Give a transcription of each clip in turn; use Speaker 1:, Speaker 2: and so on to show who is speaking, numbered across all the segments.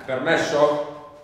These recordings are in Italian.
Speaker 1: Permesso?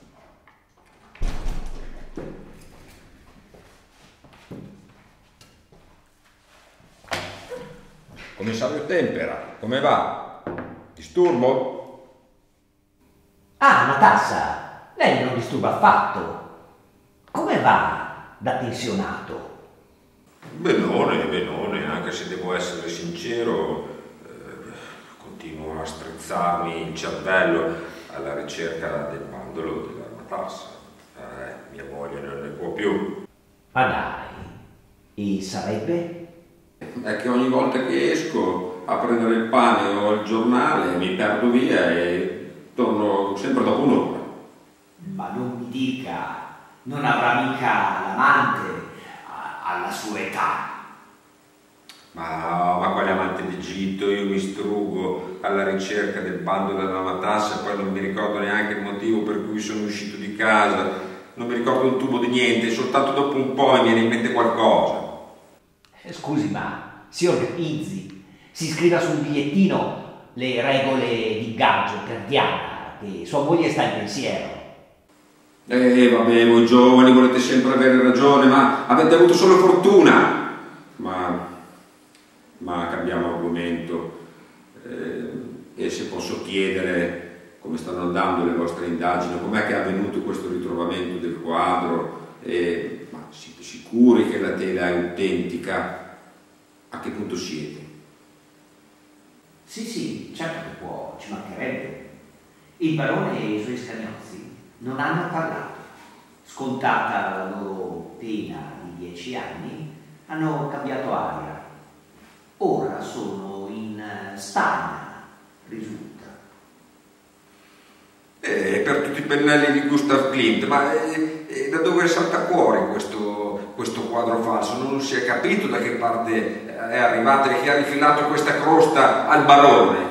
Speaker 1: Commissario Tempera, come va? Disturbo?
Speaker 2: Ah, Natassa, lei non disturba affatto. Come va da pensionato?
Speaker 1: Benone, anche se devo essere sincero, continuo a strizzarmi il cervello alla ricerca del bandolo della matassa. Mia moglie non ne può più.
Speaker 2: Ma dai, e sarebbe?
Speaker 1: È che ogni volta che esco a prendere il pane o il giornale mi perdo via e torno sempre dopo un'ora.
Speaker 2: Ma non mi dica, non avrà mica l'amante alla sua età.
Speaker 1: Ma quale amante d'Egitto? Io mi strugo alla ricerca del bandolo della matassa e poi non mi ricordo neanche il motivo per cui sono uscito di casa, non mi ricordo un tubo di niente, soltanto dopo un po' mi viene in mente qualcosa.
Speaker 2: Scusi, ma si organizzi, si scriva sul bigliettino le regole di ingaggio per Diana, che sua moglie sta in pensiero.
Speaker 1: Vabbè, voi giovani volete sempre avere ragione, ma avete avuto solo fortuna. Ma cambiamo argomento. E se posso chiedere come stanno andando le vostre indagini, com'è che è avvenuto questo ritrovamento del quadro? Ma siete sicuri che la tela è autentica? A che punto siete?
Speaker 2: Sì, certo che può, ci mancherebbe. Il barone e i suoi scagnozzi non hanno parlato. Scontata la loro pena di 10 anni, hanno cambiato aria. Ora sono in Spagna, risulta.
Speaker 1: Per tutti i pennelli di Gustav Klimt, ma da dove salta fuori questo quadro falso? Non si è capito da che parte è arrivato e chi ha rifilato questa crosta al barone.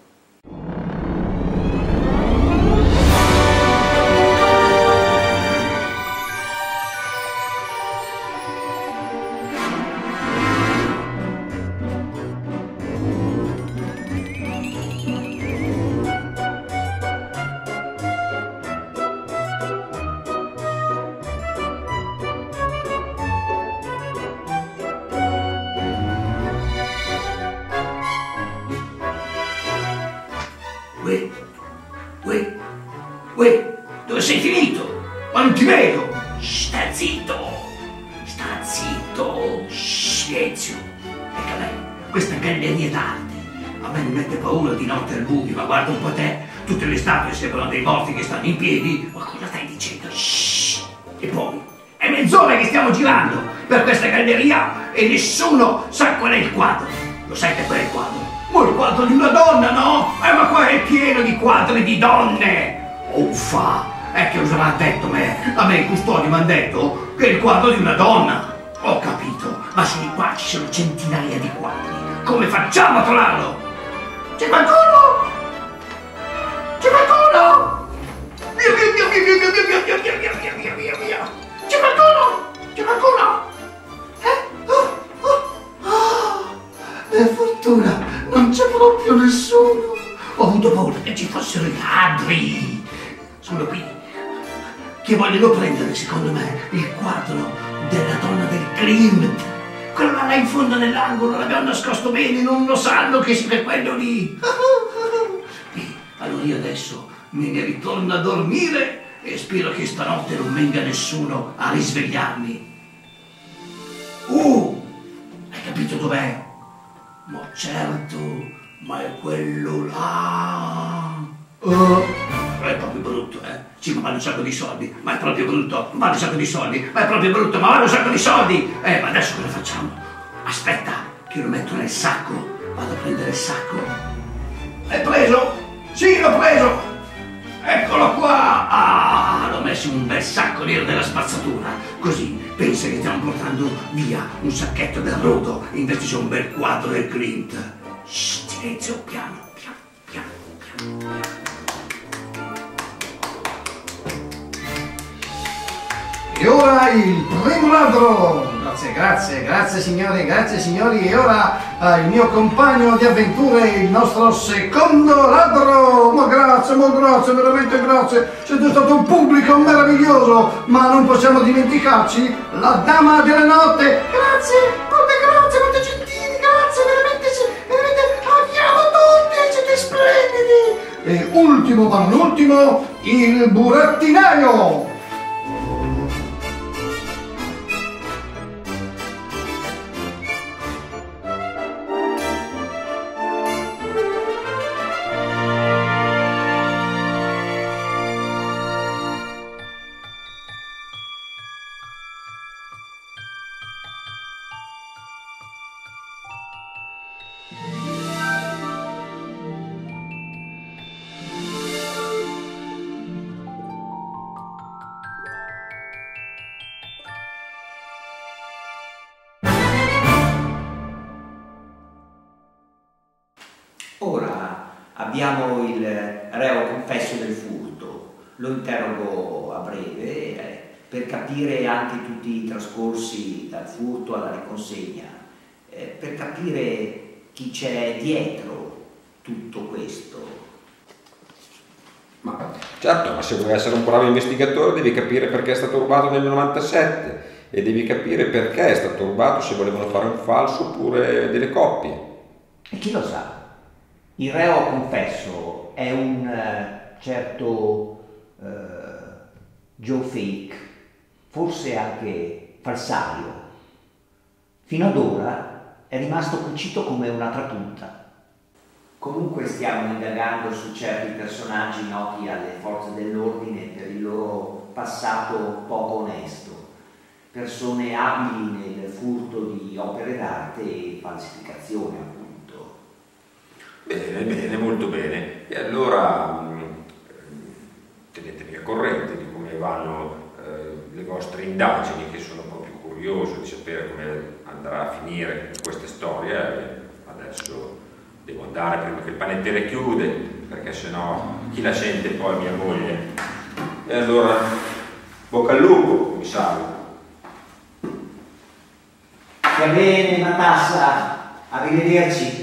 Speaker 3: Uè, dove sei finito? Ma non ti vedo! Sta zitto! Silenzio! Ecco a me, questa galleria d'arte. A me mi mette paura di notte al buio, ma guarda un po' te, tutte le statue sembrano dei morti che stanno in piedi. Ma cosa stai dicendo? Shhh! E poi, è mezz'ora che stiamo girando per questa galleria e nessuno sa qual è il quadro. Lo sai che qual è il quadro? Ma il quadro di una donna, no? Ma qua è pieno di quadri di donne! Uffa! È che cosa mi ha detto me? A me i custodi mi hanno detto che è il quadro di una donna! Ho capito, ma se qua ci sono centinaia di quadri, come facciamo a trovarlo? C'è qualcuno? C'è qualcuno? Via! C'è qualcuno? C'è qualcuno? Per fortuna non c'è proprio nessuno. Ho avuto paura che ci fossero i ladri. Sono qui che vogliono prendere, secondo me, il quadro della donna del Klimt. Quello là in fondo nell'angolo, l'abbiamo nascosto bene, non lo sanno che sia quello lì. Allora io adesso me ne ritorno a dormire e spero che stanotte non venga nessuno a risvegliarmi. Hai capito dov'è? Ma certo, ma è quello là. È proprio brutto, eh? Sì, ma vale un sacco di soldi, ma è proprio brutto, vale un sacco di soldi, ma è proprio brutto, ma vale un sacco di soldi! Ma adesso cosa facciamo? Aspetta, che lo metto nel sacco, vado a prendere il sacco. L'hai preso? Sì, l'ho preso! Eccolo qua! Ah, l'ho messo in un bel sacco nero della spazzatura, così pensa che stiamo portando via un sacchetto del rodo, invece c'è un bel quadro del Klimt. Shh, silenzio, piano. E ora il primo ladro! Grazie
Speaker 4: grazie signori. E ora il mio compagno di avventure, il nostro secondo ladro. Ma grazie, veramente grazie. Siete stato un pubblico meraviglioso, ma non possiamo dimenticarci la dama della notte. Grazie, molto gentili, grazie, veramente amiamo tutti, siete splendidi. E ultimo, ma non ultimo, il burattinaio.
Speaker 2: Ora abbiamo il reo confesso del furto, lo interrogo a breve per capire anche tutti i trascorsi dal furto alla riconsegna, per capire chi c'è dietro tutto questo.
Speaker 1: Ma certo, ma se vuoi essere un bravo investigatore devi capire perché è stato rubato nel 97 e devi capire perché è stato rubato, se volevano fare un falso oppure delle coppie.
Speaker 2: E chi lo sa? Il reo confesso è un certo Joe Fake, forse anche falsario. Fino ad ora è rimasto cucito come una trapunta. Comunque stiamo indagando su certi personaggi noti alle forze dell'ordine per il loro passato poco onesto, persone abili nel furto di opere d'arte e falsificazione, appunto.
Speaker 1: Bene, molto bene. E allora tenetevi al corrente di come vanno le vostre indagini, che sono un po' più curioso di sapere come andrà a finire questa storia. E adesso devo andare prima che il panettiere chiude, perché sennò chi la sente poi mia moglie. E allora bocca al lupo, commissario.
Speaker 2: Va bene, Matassa, arrivederci.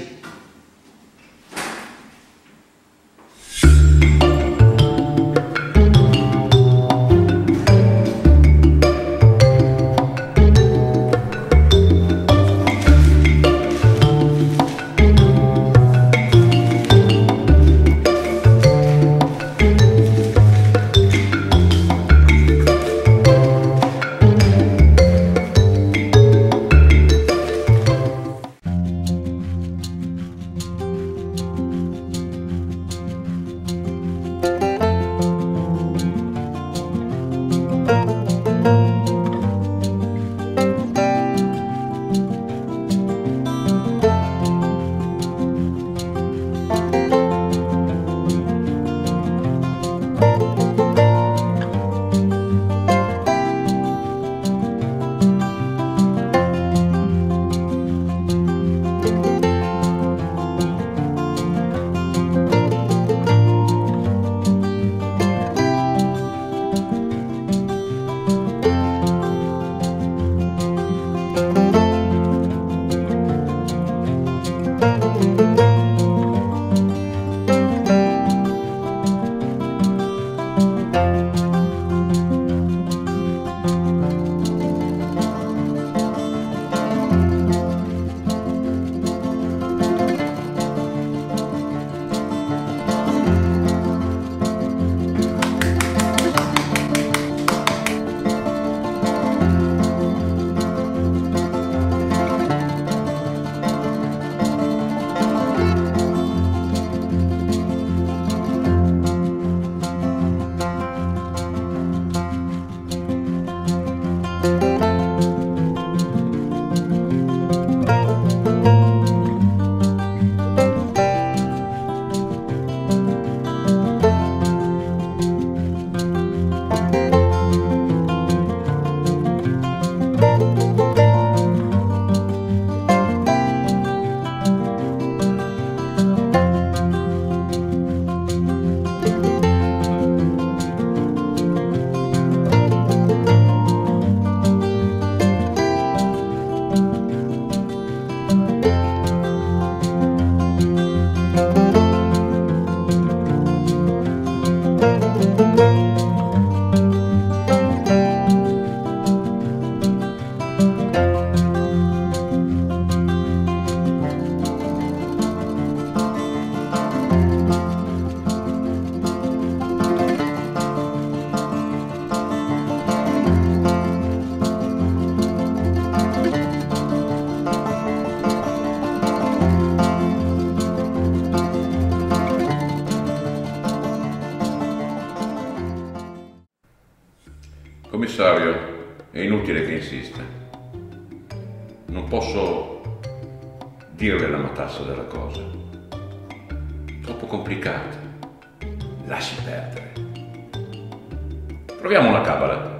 Speaker 5: Commissario, è inutile che insista. Non posso dirle la matassa della cosa. Troppo complicata. Lasci perdere. Proviamo una cabala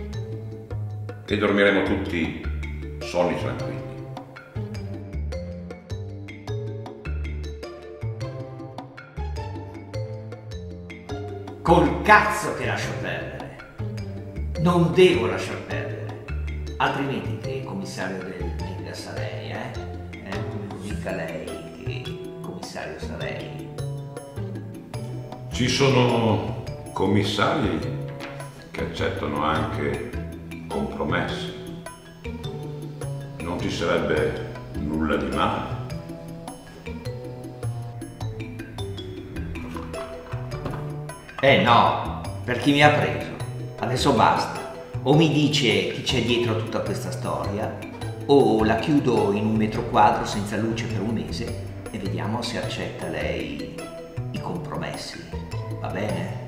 Speaker 5: e dormiremo tutti sonni tranquilli.
Speaker 2: Col cazzo che lascio perdere. Non devo lasciar perdere. Altrimenti che commissario del mica sarei, mica lei che commissario sarei.
Speaker 5: Ci sono commissari che accettano anche compromessi. Non ci sarebbe nulla di male.
Speaker 2: No, per chi mi ha preso. Adesso basta. O mi dice chi c'è dietro a tutta questa storia, o la chiudo in 1 metro quadro senza luce per 1 mese e vediamo se accetta lei i compromessi. Va bene?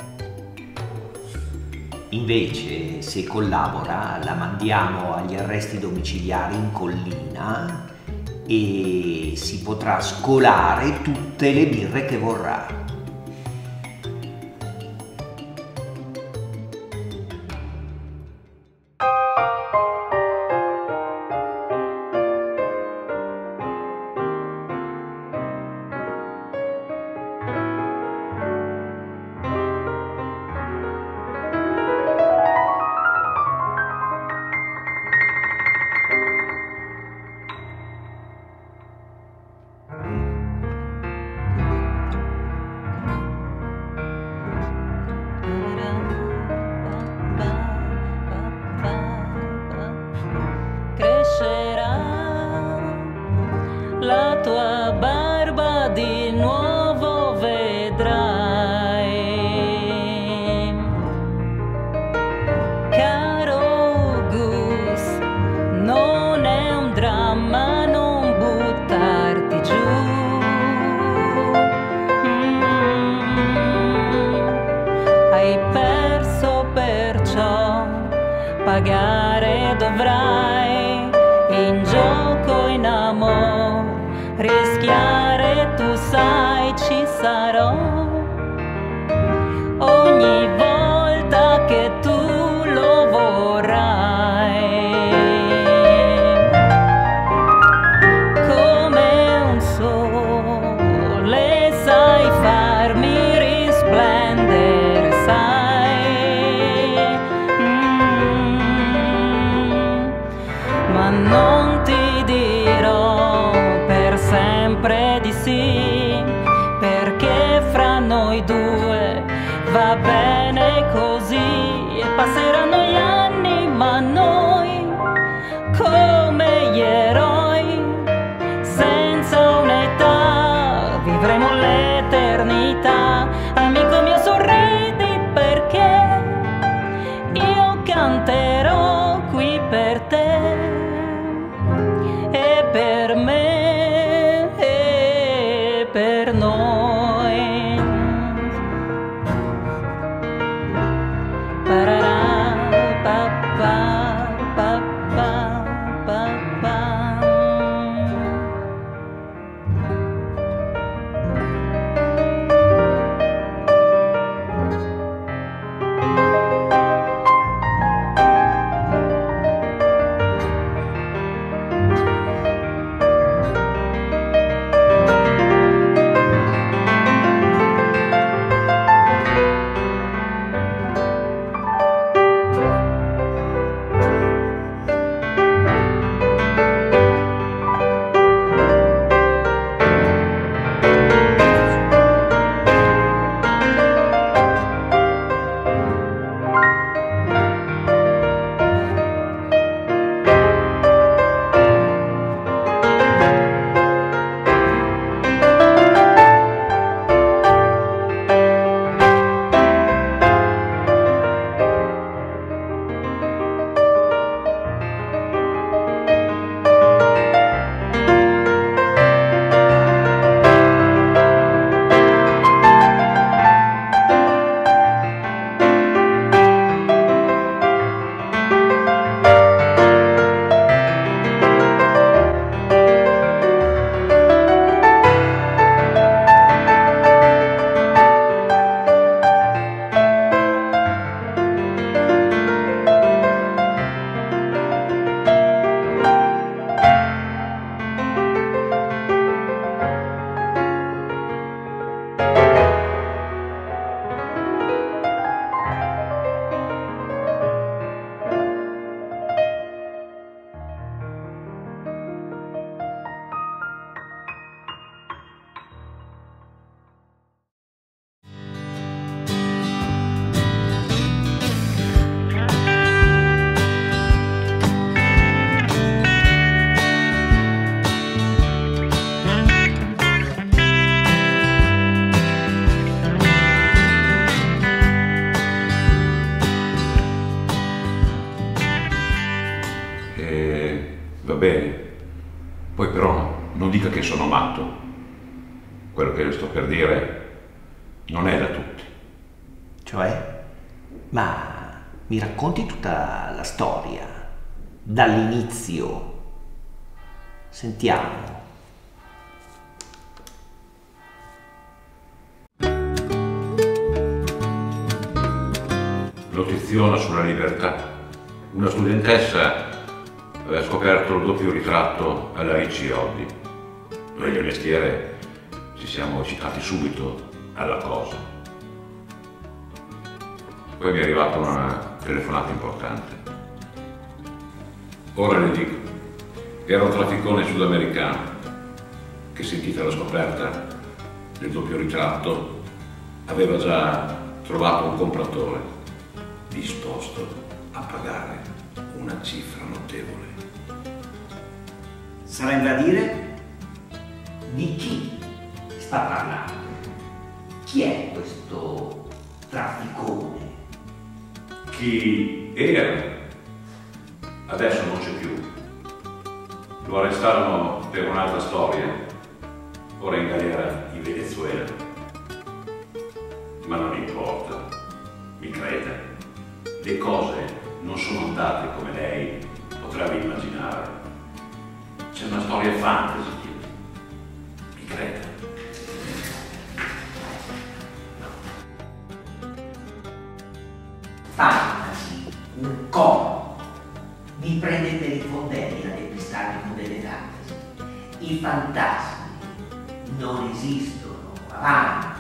Speaker 2: Invece, se collabora, la mandiamo agli arresti domiciliari in collina e si potrà scolare tutte le birre che vorrà.
Speaker 6: La tua barba di nuovo vedrai, caro Gus, non è un dramma, non buttarti giù. Hai perso, perciò pagare dovrai, in gioco, in amore, rischiare tu sai ci sarò, ogni volta che tu lo vorrai, come un sole sai farmi risplendere, sai, ma non ti dirò per sempre di sì, perché fra noi due va bene così e passeranno gli anni, ma noi come gli eroi senza un'età vivremo l'eternità. Amico mio, sorridi perché io canterò qui per te e per me e per noi. Pararà, pa, pa, pa, pa, pa, pa.
Speaker 5: Però non dica che sono matto. Quello che le sto per dire non è da tutti.
Speaker 2: Cioè? Ma mi racconti tutta la storia, dall'inizio. Sentiamo.
Speaker 5: Notiziona sulla libertà. Una studentessa aveva scoperto il doppio ritratto alla Ricci Oddi. Noi del mestiere ci siamo eccitati subito alla cosa. Poi mi è arrivata una telefonata importante. Ora le dico, era un trafficone sudamericano che, sentita la scoperta del doppio ritratto, aveva già trovato un compratore disposto a pagare una cifra notevole.
Speaker 2: Sarebbe a dire di chi sta parlando? Chi è questo trafficone?
Speaker 5: Chi era? Adesso non c'è più. Lo arrestarono per un'altra storia, ora in galera in Venezuela. Ma non importa, mi creda, le cose non sono andate come lei potrebbe immaginare. C'è una storia fantasy dietro, mi creda.
Speaker 2: Fantasy, un cono. Mi prende per i fondelli a depistarmi con delle fantasy. I fantasmi non esistono, avanti.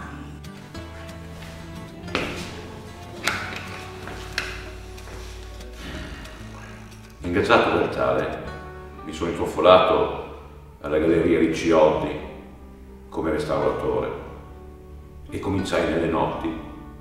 Speaker 5: Ingaggiato dal tale, mi sono introffolato alla Galleria Ricci Oddi come restauratore e cominciai nelle notti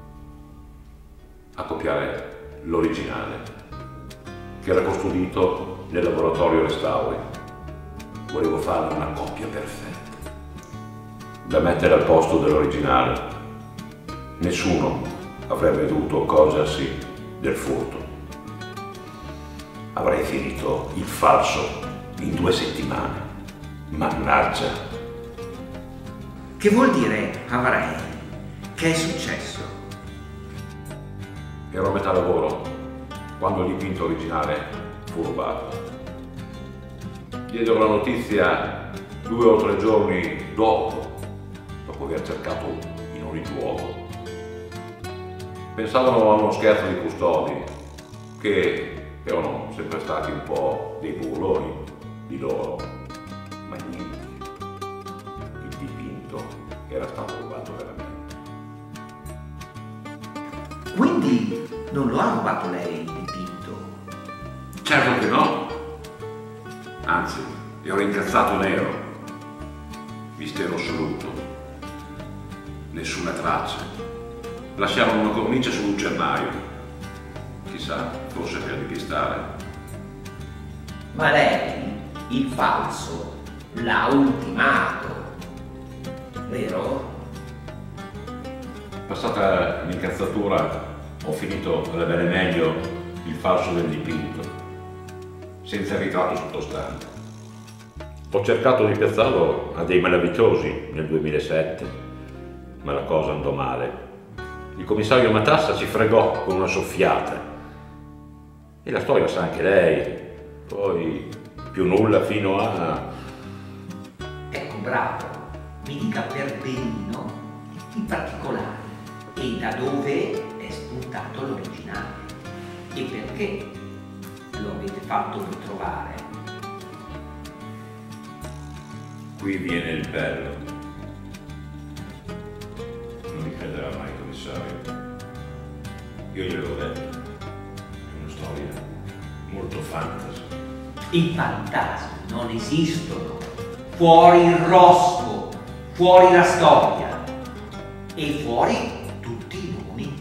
Speaker 5: a copiare l'originale, che era custodito nel laboratorio restauri. Volevo fare una copia perfetta, da mettere al posto dell'originale. Nessuno avrebbe dovuto accorgersi del furto. Avrei finito il falso in 2 settimane. Mannaggia.
Speaker 2: Che vuol dire avrei? Che è successo?
Speaker 5: Ero a metà lavoro quando il dipinto originale fu rubato. Diedero la notizia 2 o 3 giorni dopo aver cercato in ogni luogo. Pensavano a uno scherzo di custodi, che erano sempre stati un po' dei burloni di loro, ma niente. Il dipinto era stato rubato veramente.
Speaker 2: Quindi non lo ha rubato lei il dipinto?
Speaker 5: Certo che no. Anzi, ero incazzato nero, mistero assoluto, nessuna traccia. Lasciavano una cornice sul lucernario, chissà, forse per depistare.
Speaker 2: Ma lei, il falso, l'ha ultimato, vero?
Speaker 5: Passata l'incazzatura, ho finito alla bene meglio il falso del dipinto, senza il ritratto sottostante. Ho cercato di piazzarlo a dei malavitosi nel 2007, ma la cosa andò male. Il commissario Matassa ci fregò con una soffiata. E la storia sa anche lei. Poi più nulla fino a...
Speaker 2: Ecco, bravo, mi dica per benino i particolari e da dove è spuntato l'originale e perché lo avete fatto ritrovare.
Speaker 5: Qui viene il bello. Non mi crederà mai, commissario. Io gliel'ho detto. È una storia molto fantasy.
Speaker 2: I fantasmi non esistono. Fuori il rospo, fuori la storia e fuori tutti i nomi.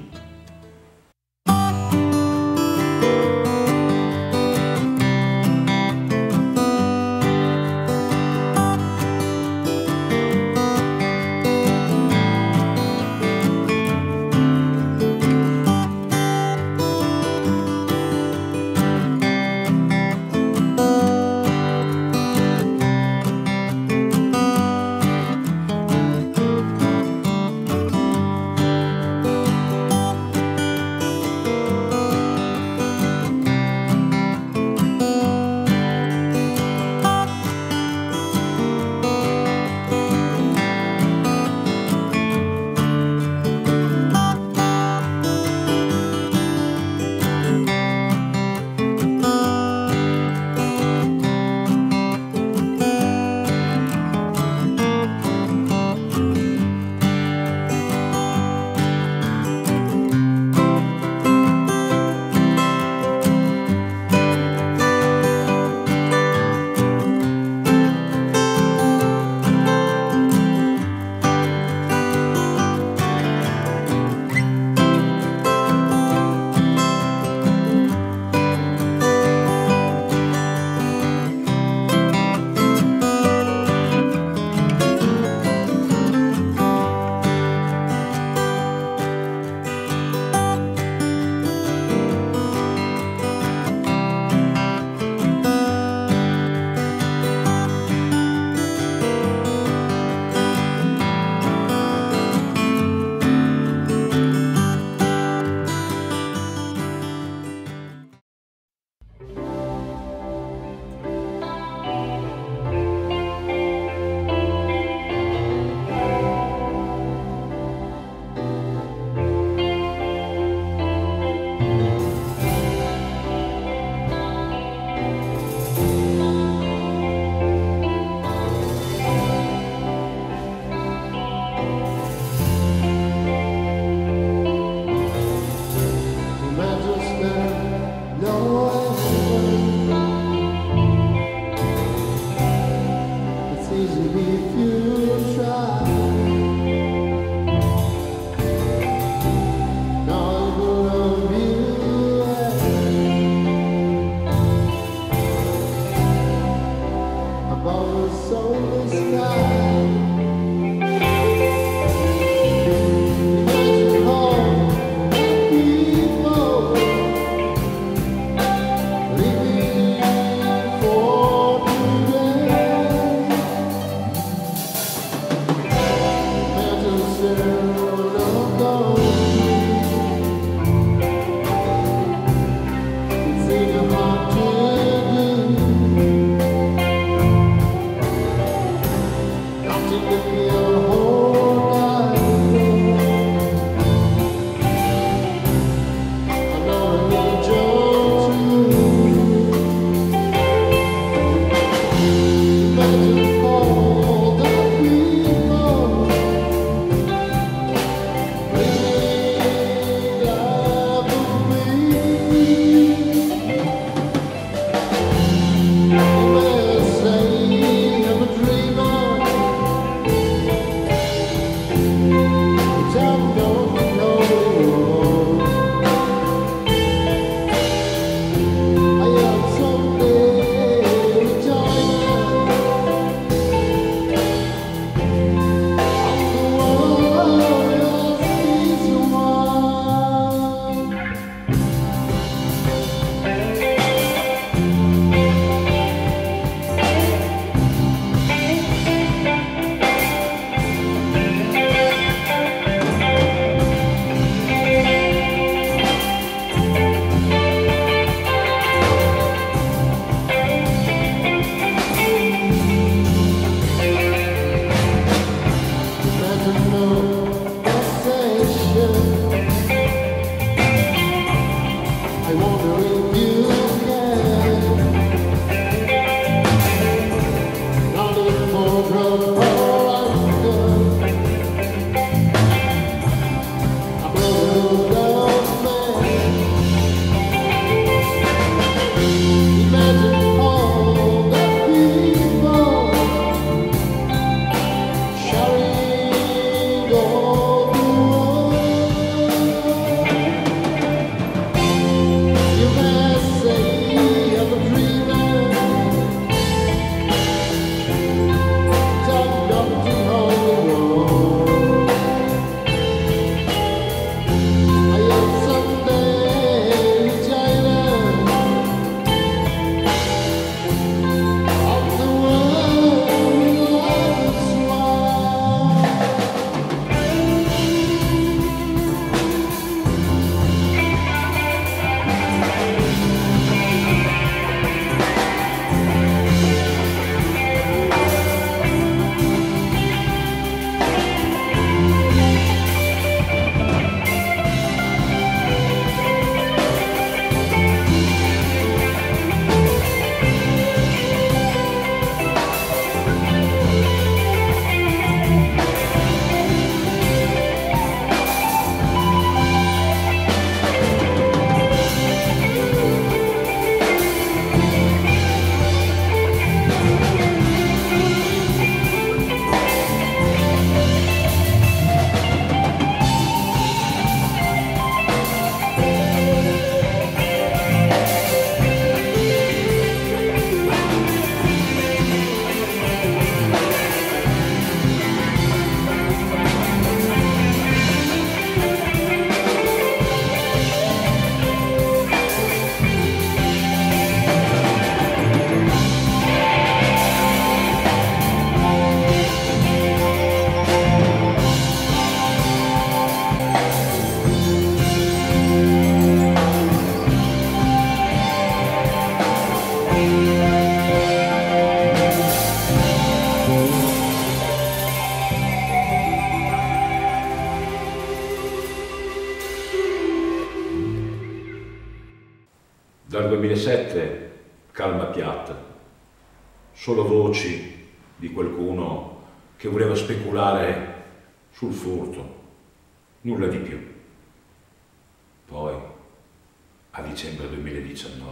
Speaker 5: Dal 2007 calma piatta, solo voci di qualcuno che voleva speculare sul furto, nulla di più. Poi, a dicembre 2019,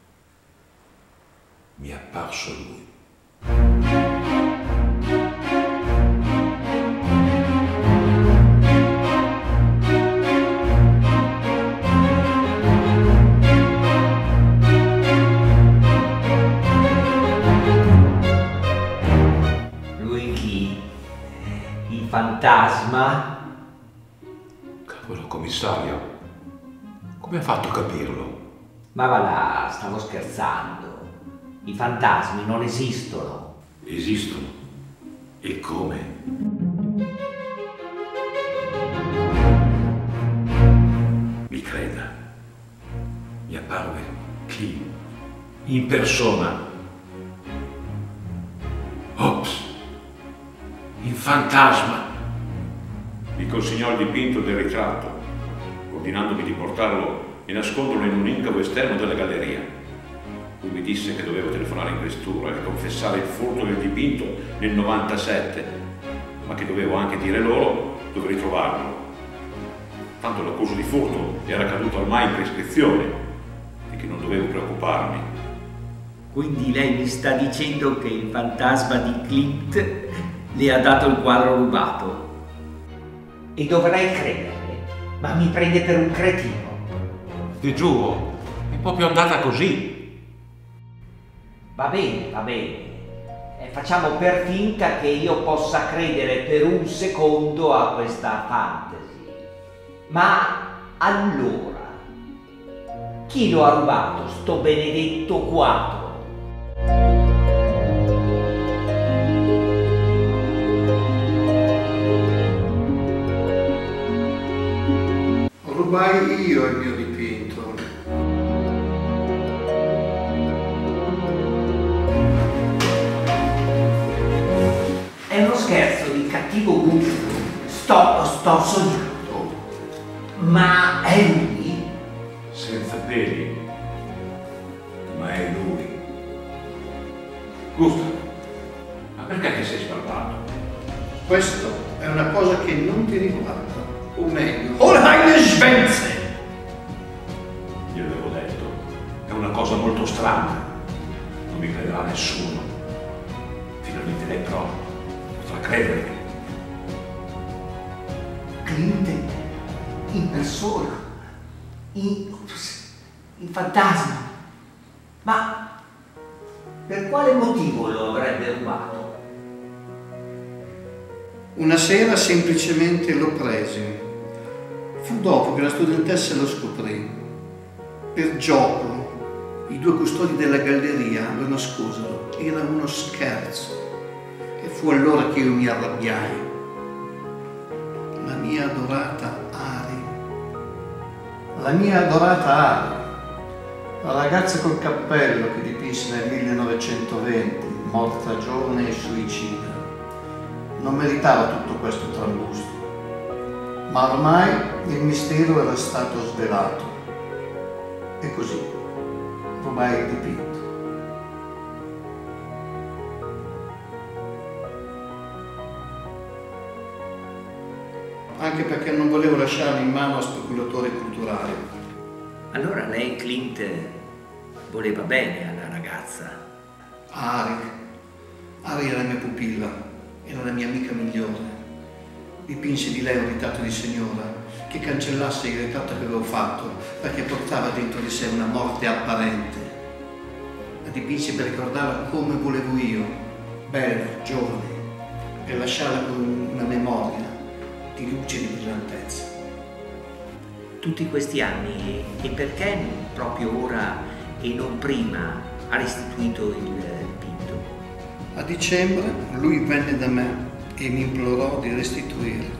Speaker 5: mi è apparso lui.
Speaker 2: Lui chi? Il fantasma?
Speaker 5: Cavolo, commissario, come ha fatto a capirlo?
Speaker 2: Ma va là, stavo scherzando. I fantasmi non esistono.
Speaker 5: Esistono. E come? Mi creda, mi apparve qui, in persona. Ops, in fantasma. Mi consegnò il dipinto del ritratto, ordinandomi di portarlo e nasconderlo in un incavo esterno della galleria. Lui mi disse che dovevo telefonare in questura e confessare il furto del dipinto nel 97, ma che dovevo anche dire loro dove ritrovarlo. Tanto l'accusa di furto era caduta ormai in prescrizione e che non dovevo preoccuparmi.
Speaker 2: Quindi lei mi sta dicendo che il fantasma di Klimt le ha dato il quadro rubato? E dovrei crederle, ma mi prende per un cretino.
Speaker 5: Ti giuro, è proprio andata così.
Speaker 2: Va bene, va bene. Facciamo per finta che io possa credere per un secondo a questa fantasy. Ma allora, chi lo ha rubato sto benedetto quadro?
Speaker 4: Rubai io il mio dipinto.
Speaker 2: È uno scherzo di cattivo gusto. Sto sognando. Ma è lui?
Speaker 5: Senza peli, ma è lui. Gustav, ma perché ti sei sbarbato?
Speaker 4: Questo è una cosa che non ti riguarda. O meglio, Olheim Schwenze!
Speaker 5: Io l'avevo detto, è una cosa molto strana. Non mi crederà nessuno. Finalmente lei però potrà credermi.
Speaker 2: Klimt in persona, in fantasma. Ma per quale motivo lo avrebbe rubato?
Speaker 4: Una sera semplicemente lo presi. Fu dopo che la studentessa lo scoprì. Per gioco, i due custodi della galleria lo nascosero. Era uno scherzo. E fu allora che io mi arrabbiai. La mia adorata Ari. La mia adorata Ari. La ragazza col cappello che dipinse nel 1920, morta giovane e suicida. Non meritava tutto questo trambusto, ma ormai il mistero era stato svelato. E così rubai il dipinto. Anche perché non volevo lasciarlo in mano a speculatori culturali.
Speaker 2: Allora lei, Klimt, voleva bene alla ragazza.
Speaker 4: Ari era la mia pupilla. Era la mia amica migliore. Dipinsi di lei un ritratto di signora che cancellasse il ritratto che avevo fatto perché portava dentro di sé una morte apparente. La dipinsi per ricordarla come volevo io, bella, giovane, per lasciarla con una memoria di luce e di brillantezza.
Speaker 2: Tutti questi anni, e perché proprio ora e non prima ha restituito il dipinto?
Speaker 4: A dicembre lui venne da me e mi implorò di restituirlo.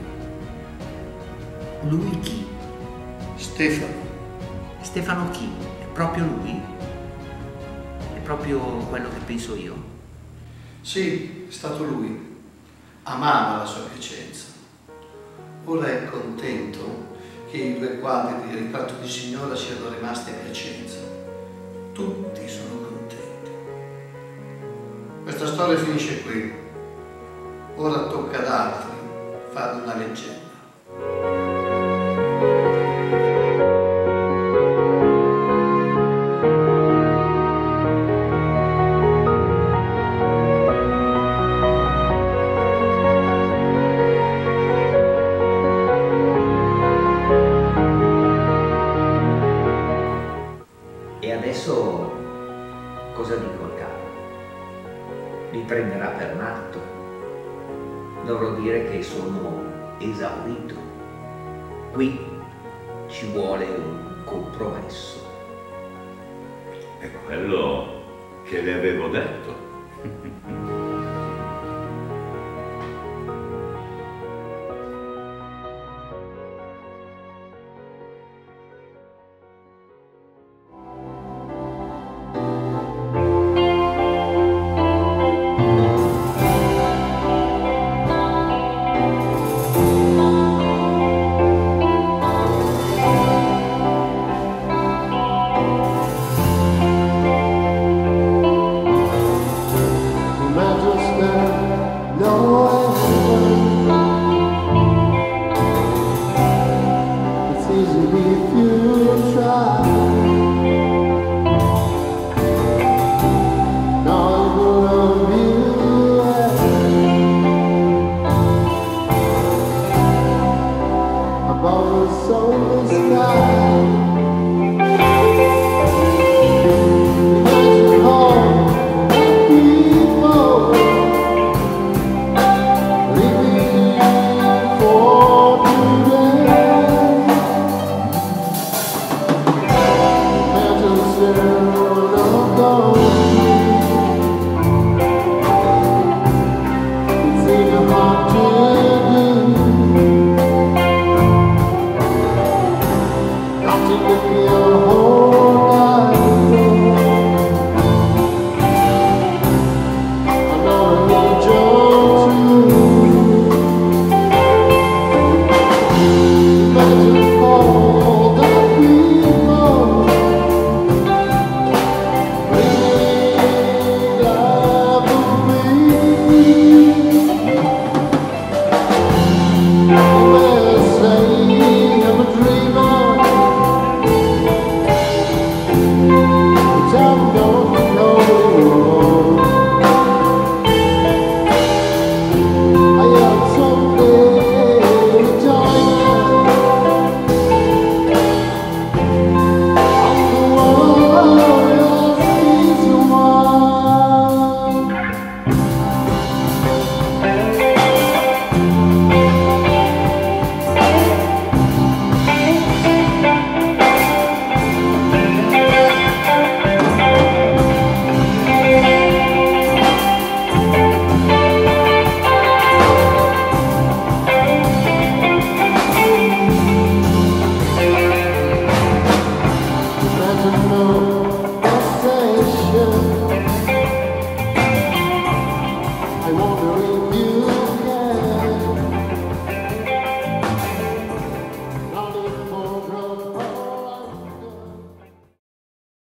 Speaker 2: Lui chi?
Speaker 4: Stefano.
Speaker 2: Stefano chi? È proprio lui? È proprio quello che penso io?
Speaker 4: Sì, è stato lui. Amava la sua Piacenza. Ora è contento che i due quadri di ritratto di signora siano rimasti a Piacenza. tutti sono contenti. Questa storia finisce qui. Ora tocca ad altri fare una leggenda.
Speaker 2: E adesso cosa dico al capo? Mi prenderà per matto. Dovrò dire che sono esaurito. Qui ci vuole un compromesso.
Speaker 5: È quello che le avevo detto.
Speaker 7: Above the soulless sky.